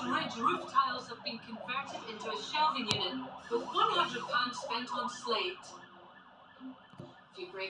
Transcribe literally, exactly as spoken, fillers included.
ridge roof tiles have been converted into a shelving unit with one hundred pounds spent on slate. If you break